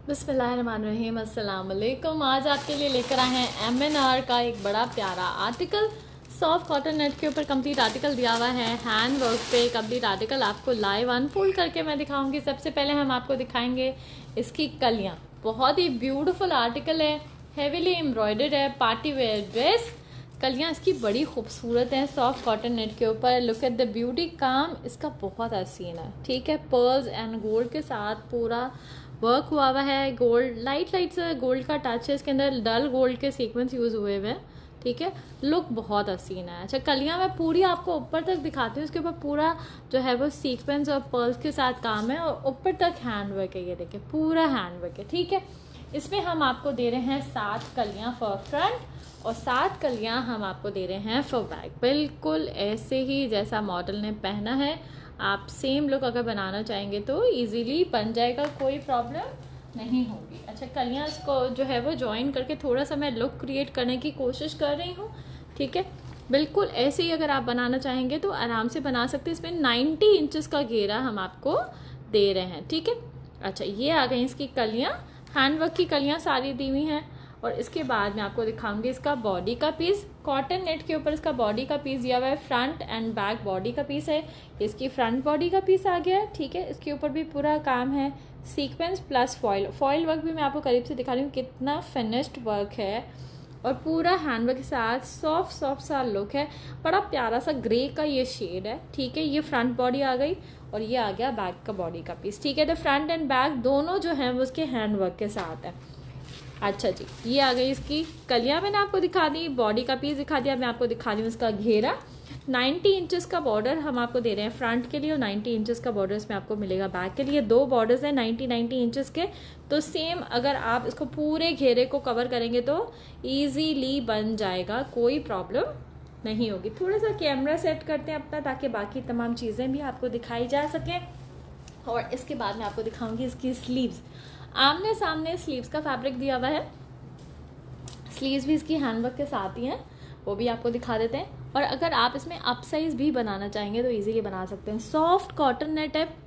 बिस्मिल्लाहिर्रहमानिर्रहीम, अस्सलाम वालेकुम। आज आपके लिए लेकर आए हैं MNR का एक बड़ा प्यारा आर्टिकल। सॉफ्ट कॉटन नेट के ऊपर कंप्लीट आर्टिकल दिया हुआ है, हैंड वर्क पे कंप्लीट आर्टिकल आपको लाइव अनफोल्ड करके मैं दिखाऊंगी। सबसे पहले हम आपको दिखाएंगे इसकी कलियाँ। बहुत ही ब्यूटीफुल आर्टिकल है, हेवीली एम्ब्रॉयडर्ड है, पार्टी वेयर ड्रेस। कलियाँ इसकी बड़ी खूबसूरत हैं सॉफ्ट कॉटन नेट के ऊपर। लुक एट द ब्यूटी, काम इसका बहुत हसीन है। ठीक है, पर्ल्स एंड गोल्ड के साथ पूरा वर्क हुआ हुआ है। गोल्ड लाइट से गोल्ड का टच है इसके अंदर, डल गोल्ड के सीक्वेंस यूज हुए हुए हैं। ठीक है, लुक बहुत हसीन है। अच्छा, कलियां मैं पूरी आपको ऊपर तक दिखाती हूँ। इसके ऊपर पूरा जो है वो सीक्वेंस और पर्ल्स के साथ काम है और ऊपर तक हैंड वर्क है। ये देखिए, पूरा हैंड वर्क है। ठीक है, इसमें हम आपको दे रहे हैं 7 कलियां फॉर फ्रंट और 7 कलियां हम आपको दे रहे हैं फॉर बैक। बिल्कुल ऐसे ही जैसा मॉडल ने पहना है, आप सेम लुक अगर बनाना चाहेंगे तो इजीली बन जाएगा, कोई प्रॉब्लम नहीं होगी। अच्छा, कलियां इसको जो है वो ज्वाइन करके थोड़ा सा मैं लुक क्रिएट करने की कोशिश कर रही हूँ। ठीक है, बिल्कुल ऐसे ही अगर आप बनाना चाहेंगे तो आराम से बना सकते हैं। इसमें 90 इंचेस का घेरा हम आपको दे रहे हैं। ठीक है, अच्छा, ये आ गई इसकी कलियां। हैंडवर्क की कलियां सारी दी हुई हैं। और इसके बाद मैं आपको दिखाऊंगी इसका बॉडी का पीस। कॉटन नेट के ऊपर इसका बॉडी का पीस दिया हुआ है, फ्रंट एंड बैक बॉडी का पीस है। इसकी फ्रंट बॉडी का पीस आ गया है। ठीक है, इसके ऊपर भी पूरा काम है, सीक्वेंस प्लस फॉइल वर्क भी मैं आपको करीब से दिखा रही हूँ कितना फिनिश्ड वर्क है। और पूरा हैंडवर्क के साथ सॉफ्ट सा लुक है। बड़ा प्यारा सा ग्रे का ये शेड है। ठीक है, ये फ्रंट बॉडी आ गई और ये आ गया बैक का बॉडी का पीस। ठीक है, तो फ्रंट एंड बैक दोनों जो है वो उसके हैंडवर्क के साथ है। अच्छा जी, ये आ गई इसकी कलियां, मैंने आपको दिखा दी, बॉडी का पीस दिखा दिया। मैं आपको दिखा रही हूँ इसका घेरा। 90 इंचेस का बॉर्डर हम आपको दे रहे हैं फ्रंट के लिए और 90 इंचेस का बॉर्डर इसमें आपको मिलेगा बैक के लिए। 2 बॉर्डर्स हैं 90 इंचेस के। तो सेम अगर आप इसको पूरे घेरे को कवर करेंगे तो ईजीली बन जाएगा, कोई प्रॉब्लम नहीं होगी। थोड़ा सा कैमरा सेट करते हैं अपना ताकि बाकी तमाम चीज़ें भी आपको दिखाई जा सकें। और इसके बाद मैं आपको दिखाऊंगी इसकी स्लीव्स। आमने सामने स्लीव्स का फैब्रिक दिया हुआ है। स्लीव्स भी इसकी हैंडवर्क के साथ ही हैं, वो भी आपको दिखा देते हैं। और अगर आप इसमें अप साइज भी बनाना चाहेंगे तो इजीली बना सकते हैं। सॉफ्ट कॉटन नेट है,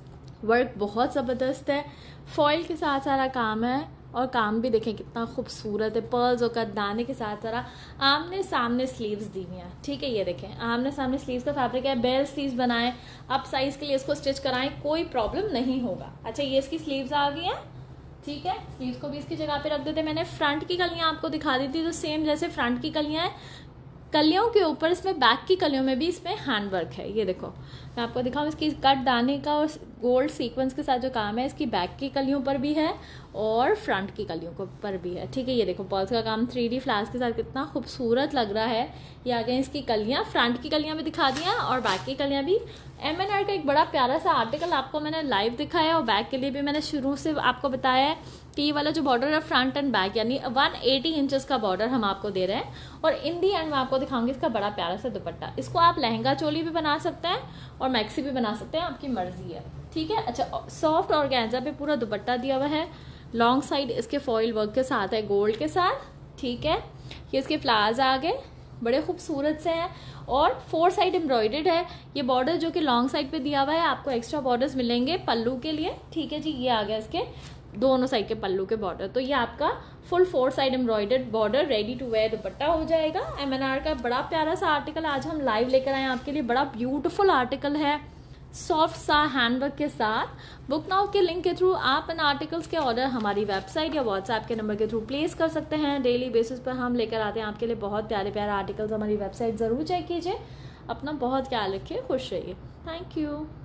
वर्क बहुत ज़बरदस्त है, फॉइल के साथ सारा काम है। और काम भी देखें कितना खूबसूरत है, पर्ल्स और दाने के साथ सारा आमने सामने स्लीव्स दी हुई हैं। ठीक है, ये देखें आमने सामने स्लीव्स का फैब्रिक है। बेल स्लीव्स बनाएं, अप साइज के लिए इसको स्टिच कराएं, कोई प्रॉब्लम नहीं होगा। अच्छा, ये इसकी स्लीव्स आ गई हैं। ठीक है, स्लीव्स को भी इसकी जगह पे रख देते। मैंने फ्रंट की कलियां आपको दिखा दी थी, तो सेम जैसे फ्रंट की कलियां हैं, कलियों के ऊपर इसमें बैक की कलियों में भी इसमें हैंडवर्क है। ये देखो, मैं आपको दिखाऊं, इसकी कट दाने का और गोल्ड सीक्वेंस के साथ जो काम है इसकी बैक की कलियों पर भी है और फ्रंट की कलियों को पर भी है। ठीक है, ये देखो पर्ल्स का काम 3D फ्लैश के साथ कितना खूबसूरत लग रहा है। ये आ गई इसकी कलियां, फ्रंट की कलियां भी दिखा दिया और बैक की कलियां भी। MNR का एक बड़ा प्यारा सा आर्टिकल आपको मैंने लाइव दिखाया और बैक के लिए भी मैंने शुरू से आपको बताया है कि ये वाला जो बॉर्डर है फ्रंट एंड बैक यानी 180 इंचेस का बॉर्डर हम आपको दे रहे हैं। और इन दी एंड मैं आपको दिखाऊंगी इसका बड़ा प्यारा सा दुपट्टा। इसको आप लहंगा चोली भी बना सकते हैं और मैक्सी भी बना सकते हैं, आपकी मर्जी है। ठीक है, अच्छा, सॉफ्ट ऑर्गेन्जा पे पूरा दुपट्टा दिया हुआ है। लॉन्ग साइड इसके फॉइल वर्क के साथ है, गोल्ड के साथ। ठीक है, ये इसके फ्लावर्स आ गए, बड़े खूबसूरत से हैं और 4 साइड एम्ब्रॉयडर्ड है। ये बॉर्डर जो कि लॉन्ग साइड पे दिया हुआ है, आपको एक्स्ट्रा बॉर्डर्स मिलेंगे पल्लू के लिए। ठीक है जी, ये आ गया इसके दोनों साइड के पल्लू के बॉर्डर। तो ये आपका full 4 side embroidered border ready to wear dupatta हो जाएगा। MNR का बड़ा प्यारा सा आर्टिकल आज हम लाइव लेकर आए आपके लिए। बड़ा ब्यूटीफुल आर्टिकल है, सॉफ्ट सा हैंडवर्क के साथ। बुक नाउ के लिंक के थ्रू आप इन आर्टिकल्स के ऑर्डर हमारी वेबसाइट या व्हाट्सएप के नंबर के थ्रू प्लेस कर सकते हैं। डेली बेसिस पर हम लेकर आते हैं आपके लिए बहुत प्यारे प्यारे आर्टिकल्स। हमारी वेबसाइट ज़रूर चेक कीजिए। अपना बहुत ख्याल रखिए, खुश रहिए। Thank you.